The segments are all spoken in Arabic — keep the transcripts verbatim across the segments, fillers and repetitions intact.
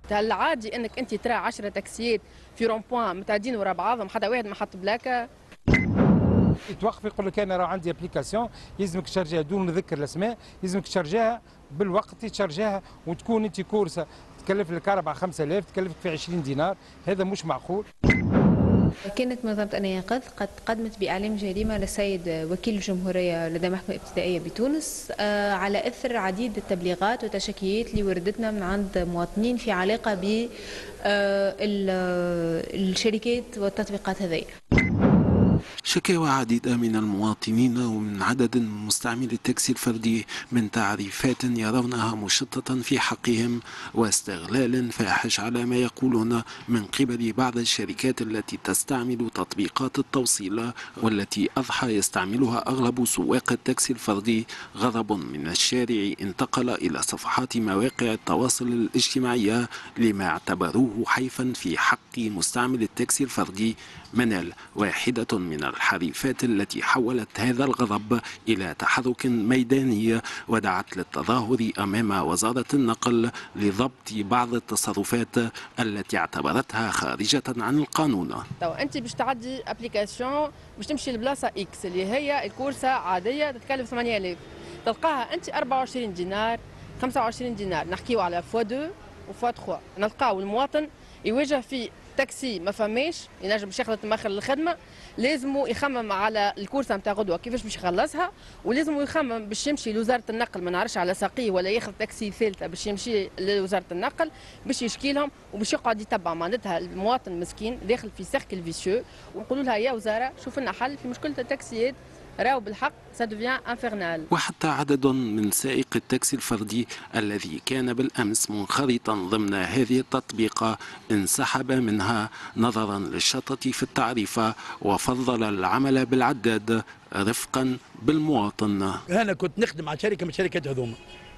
هل عادي انك انت ترى عشرة تاكسيات في رون بوان متعدين ورا بعضهم حتى واحد ما حط بلاكه؟ يتوقف يقول لك انا راه عندي ابليكاسيون يلزمك تشارجيها دون ذكر الاسماء، يلزمك تشارجيها بالوقت تشارجيها، وتكون انت كورسه تكلف لك أربعة خمسة آلاف تكلفك في عشرين دينار، هذا مش معقول. كانت منظمة أنا ينقذ قد قدمت بإعلام جريمة للسيد وكيل الجمهورية لدى محكمة ابتدائية بتونس على إثر عديد التبليغات وتشكيات اللي وردتنا من عند مواطنين في علاقة بالشركات والتطبيقات هذه. شكاوى عديدة من المواطنين ومن عدد من مستعملي التاكسي الفردي من تعريفات يرونها مشتتة في حقهم واستغلال فاحش على ما يقولون من قبل بعض الشركات التي تستعمل تطبيقات التوصيل والتي أضحى يستعملها أغلب سواق التاكسي الفردي. غضب من الشارع انتقل إلى صفحات مواقع التواصل الاجتماعي لما اعتبروه حيفا في حق مستعمل التاكسي الفردي. منال واحدة من الحريفات التي حولت هذا الغضب إلى تحرك ميداني ودعت للتظاهر أمام وزارة النقل لضبط بعض التصرفات التي اعتبرتها خارجة عن القانون. أنت باش تعدي أبليكاسيون باش تمشي لبلاصة إكس اللي هي الكورسة عادية تتكلف ثمانية آلاف، تلقاها أنت أربعة وعشرين دينار خمسة وعشرين دينار، نحكيو على فوا اثنين وفوا ثلاثة. نلقاو المواطن يواجه في تاكسي ما فماش ينجم باش ياخذ تمخر للخدمه، لازموا يخمم على الكورسه نتاع غدوه كيفاش باش يخلصها، ولازموا يخمم باش يمشي لوزاره النقل ما نعرفش على ساقيه ولا ياخذ تاكسي ثالثه باش يمشي لوزاره النقل باش يشكي لهم وباش يقعد يتبع. معناتها المواطن المسكين داخل في سيركل فيسيو، ونقولوا لها يا وزاره شوف لنا حل في مشكله التاكسيات راهو بالحق سا دوفيان انفيرنال. وحتى عدد من سائق التاكسي الفردي الذي كان بالأمس منخرطا ضمن هذه التطبيقة انسحب منها نظرا للشطط في التعريفة وفضل العمل بالعداد رفقا بالمواطن. أنا كنت نخدم مع شركة من الشركات هذوما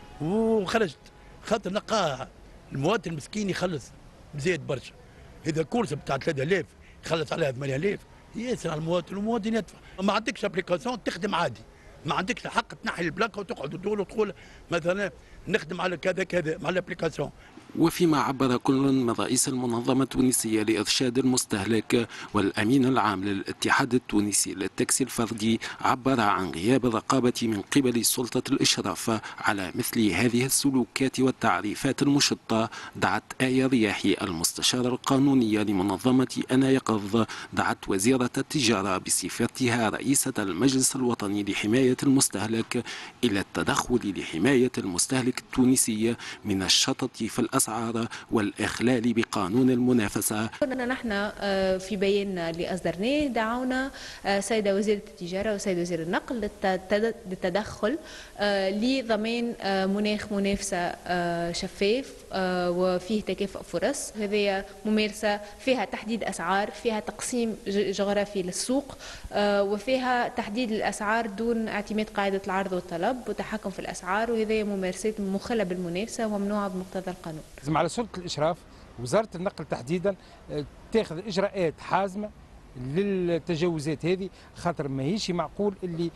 وخرجت خاطر نلقى المواطن المسكين يخلص بزيد برشا. إذا كورس بتاع ثلاثة آلاف يخلص عليها ثمانية آلاف ياسر على المواطن، المواطن يدفع. ما عندكش ابليكاسيون تخدم عادي، ما عندكش الحق تنحي البلاكه وتقعد تقول وتقول مثلا نخدم على كذا كذا مع الابليكاسيون. وفيما عبر كل من رئيس المنظمة التونسية لإرشاد المستهلك والأمين العام للاتحاد التونسي للتاكسي الفردي، عبر عن غياب الرقابة من قبل سلطة الإشراف على مثل هذه السلوكات والتعريفات المشطة. دعت آية رياحي المستشارة القانونية لمنظمة أنا يقظ دعت وزيرة التجارة بصفتها رئيسة المجلس الوطني لحماية المستهلك إلى التدخل لحماية المستهلك التونسي من الشطط في الأسعار والإخلال بقانون المنافسة. كنا نحن في بيان اللي أصدرناه دعونا سيدة وزيرة التجارة وسيد وزير النقل للتدخل لضمان مناخ منافسة شفاف وفيه تكافؤ فرص. هذه ممارسة فيها تحديد أسعار، فيها تقسيم جغرافي للسوق، وفيها تحديد الأسعار دون اعتماد قاعدة العرض والطلب وتحكم في الأسعار، وهذه ممارسات مخلة بالمنافسة وممنوعة بمقتضى القانون. لازم على سلطة الإشراف وزارة النقل تحديدا تاخذ إجراءات حازمة للتجاوزات هذه، خاطر ماهيش معقول اللي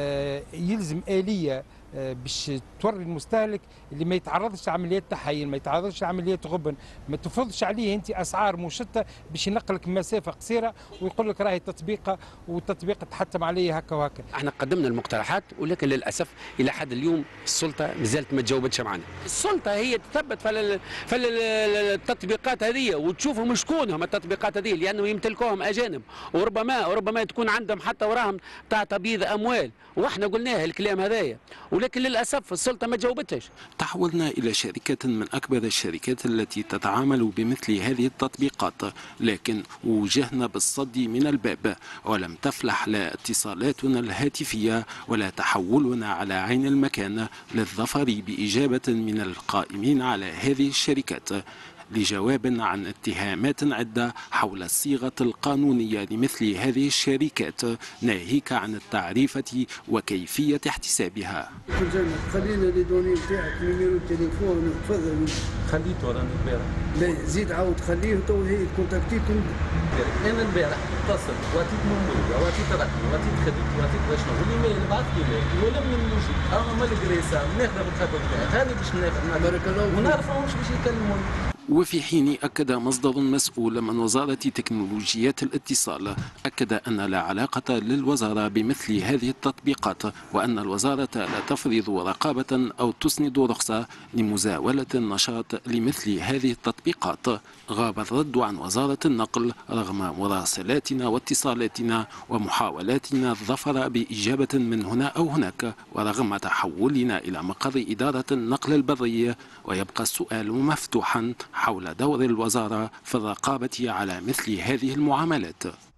يلزم آلية باش توري المستهلك اللي ما يتعرضش لعمليات تحيين، ما يتعرضش لعمليات غبن، ما تفرضش عليه انت اسعار مشتة باش ينقلك مسافه قصيره ويقول لك راهي تطبيقه والتطبيق تحتم عليه هكا وهكا. احنا قدمنا المقترحات ولكن للاسف الى حد اليوم السلطه مازالت ما تجاوبتش معنا. السلطه هي تثبت في التطبيقات هذه وتشوفهم شكونهم التطبيقات هذه لانه يمتلكوهم اجانب، وربما وربما تكون عندهم حتى وراهم تاع تبييض اموال، واحنا قلناه الكلام هذايا ولكن للأسف السلطة ما جاوبتش. تحولنا إلى شركة من أكبر الشركات التي تتعامل بمثل هذه التطبيقات، لكن وجهنا بالصد من الباب ولم تفلح لا اتصالاتنا الهاتفية ولا تحولنا على عين المكان للظفر بإجابة من القائمين على هذه الشركات لجواب عن اتهامات عدة حول الصيغة القانونية لمثل هذه الشركات، ناهيك عن التعريفة وكيفية احتسابها. خلينا لي دوني نتاعك نيميرو تليفون تفضل. خليته رانا البارح. لا زيد عاود خليه تو هي كونتاكتيكم. انا البارح اتصل واتيت نمرو واتيت رقمي واتيت خدمتي واتيت باش نقول ايميل بعث ايميل ولم نجي اما مالغري سا ناخذ بالخطوه نتاعي هذه باش ناخذ بارك الله ونعرفهم مش باش يكلموني. وفي حين أكد مصدر مسؤول من وزارة تكنولوجيات الاتصال أكد أن لا علاقة للوزارة بمثل هذه التطبيقات، وأن الوزارة لا تفرض رقابة أو تسند رخصة لمزاولة النشاط لمثل هذه التطبيقات. غاب الرد عن وزارة النقل رغم مراسلاتنا واتصالاتنا ومحاولاتنا الظفر بإجابة من هنا أو هناك، ورغم تحولنا إلى مقر إدارة النقل البري، ويبقى السؤال مفتوحا حول دور الوزارة في الرقابة على مثل هذه المعاملات.